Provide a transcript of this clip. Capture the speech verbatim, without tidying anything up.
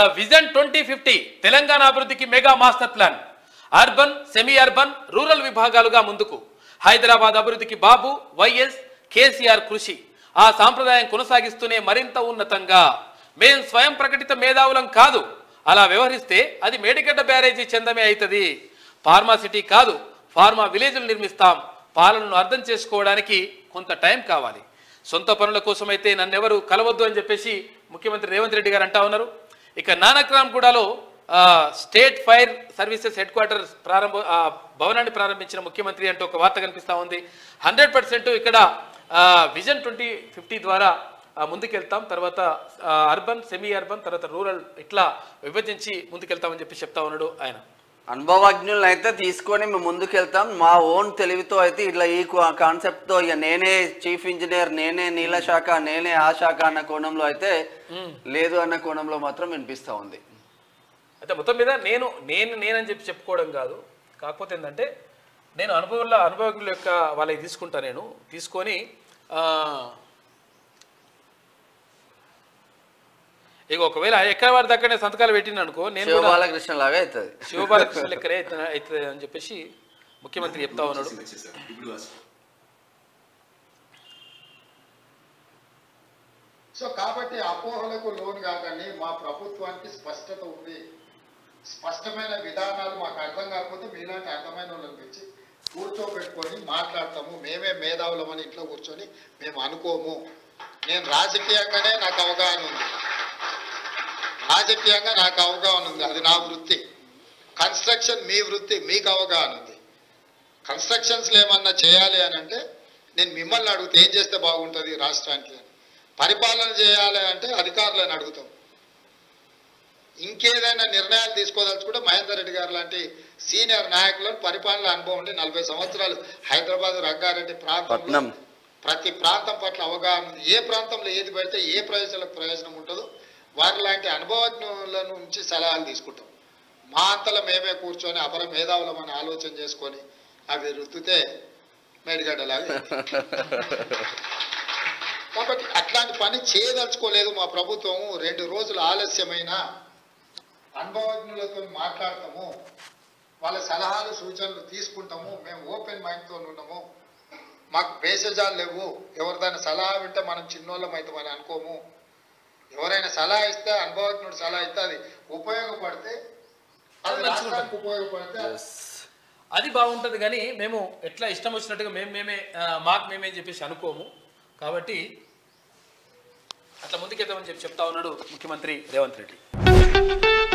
Vision twenty fifty Telangana అభివృద్ధికి mega master plan. Urban, semi urban, rural విభాగాలుగా ముందుకు. హైదరాబాద్ అభివృద్ధికి బాబు, వైఎస్, కేసీఆర్ కృషి. ఆ సాంప్రదాయం కొనసాగిస్తూనే మరింత ఉన్నతంగా. మేం స్వయం ప్రకటిత మేధావులం కాదు. అలా వ్యవహరిస్తే అది మేడిగడ్డ బ్యారేజీ చందమే అవుతుంది. ఫార్మా సిటీ కాదు, ఫార్మా విలేజ్లు నిర్మిస్తాం. పాలనను అర్థం చేసుకోవడానికి కొంత టైం కావాలి. సొంత పనుల కోసమైతే నన్నెవరు కలవద్దు అని చెప్పేసి ముఖ్యమంత్రి రేవంత్ రెడ్డి గారు అంటా ఉన్నారు. ఇక నానక్రామ్గూడలో state fire services headquarter ప్రారంభ భవనాన్ని ప్రారంభించిన ముఖ్యమంత్రి అంటూ ఒక వార్త కనిపిస్తూ ఉంది. హండ్రెడ్ పర్సెంట్ ఇక్కడ విజన్ ట్వంటీ ఫిఫ్టీ ద్వారా ముందుకెళ్తాం. తర్వాత అర్బన్, సెమీ అర్బన్, తర్వాత రూరల్ ఇట్లా విభజించి ముందుకెళ్తామని చెప్పి చెప్తా ఉన్నాడు ఆయన. అనుభవజ్ఞులను అయితే తీసుకొని మేము ముందుకెళ్తాం. మా ఓన్ తెలివితో అయితే ఇట్లా ఈ కాన్సెప్ట్తో ఇక నేనే చీఫ్ ఇంజనీర్, నేనే నీళ్ళ శాఖ, నేనే ఆ శాఖ అన్న కోణంలో అయితే లేదు అన్న కోణంలో మాత్రం వినిపిస్తూ ఉంది. అయితే మొత్తం మీద నేను నేను నేనని చెప్పి చెప్పుకోవడం కాదు. కాకపోతే ఏంటంటే నేను అనుభవంలో అనుభవజ్ఞుల యొక్క వాళ్ళకి తీసుకుంటా. నేను తీసుకొని ఇక ఒకవేళ ఎక్కడ వారి దగ్గరనే సంతకాలు పెట్టిన అనుకో, నేను శివబాలకృష్ణ లాగా అవుతుంది, శివబాలకృష్ణ లెక్కనే అవుతుంది అని చెప్పేసి ముఖ్యమంత్రి చెప్తా ఉన్నాడు. సో కాబట్టి అపోహలకు లోను కాకండి. మా ప్రభుత్వానికి స్పష్టత ఉంది, స్పష్టమైన విధానాలు మాకు అర్థం కాకపోతే మీలాంటి అర్థమైన వాళ్ళని పిలిచి కూర్చోబెట్టుకొని మాట్లాడతాము. మేమే మేధావులమని ఇంట్లో కూర్చొని మేము అనుకోము. నేను రాజకీయంగానే నాకు అవగాహన ఉంది, రాజకీయంగా నాకు అవగాహన ఉంది, అది నా వృత్తి. కన్స్ట్రక్షన్ మీ వృత్తి, మీకు అవగాహన ఉంది. కన్స్ట్రక్షన్స్లో ఏమన్నా చేయాలి అని అంటే నేను మిమ్మల్ని అడుగుతా, ఏం చేస్తే బాగుంటుంది రాష్ట్రానికి అని. పరిపాలన చేయాలి అంటే అధికారులను అడుగుతాం. ఇంకేదైనా నిర్ణయాలు తీసుకోదలుచుకుంటే మహేందర్ రెడ్డి గారు లాంటి సీనియర్ నాయకులను, పరిపాలన అనుభవం ఉండి నలభై సంవత్సరాలు హైదరాబాద్, రంగారెడ్డి ప్రాంతంలో ప్రతి ప్రాంతం పట్ల అవగాహన ఉంది. ఏ ప్రాంతంలో ఏది పెడితే ఏ ప్రజలకు ప్రయోజనం ఉంటుందో వారి లాంటి అనుభవజ్ఞుల నుంచి సలహాలు తీసుకుంటాం. మా అంతలో మేమే కూర్చొని అపర మేధావులం అని ఆలోచన చేసుకొని అవి రుద్దితే మేడిగడ్డలాగా. కాబట్టి అట్లాంటి పని చేయదలుచుకోలేదు మా ప్రభుత్వం. రెండు రోజులు ఆలస్యమైన అనుభవజ్ఞులతో మాట్లాడతాము, వాళ్ళ సలహాలు సూచనలు తీసుకుంటాము. మేము ఓపెన్ మైండ్తో ఉన్నాము, మాకు భేషజాలు లేవు. ఎవరిదైనా సలహా వింటే మనం చిన్నోళ్ళం అవుతామని అనుకోము. ఎవరైనా సలహా ఇస్తే, అనుభవజ్ఞుడు సలహా ఇస్తే అది ఉపయోగపడితే, అది రాష్ట్రానికి ఉపయోగపడితే అది బాగుంటుంది. కానీ మేము ఎట్లా ఇష్టం వచ్చినట్టుగా మేము మేమే మాకు మేమే చెప్పేసి అనుకోము. కాబట్టి అట్లా ముందుకెళ్తామని చెప్పి చెప్తా ఉన్నాడు ముఖ్యమంత్రి రేవంత్ రెడ్డి.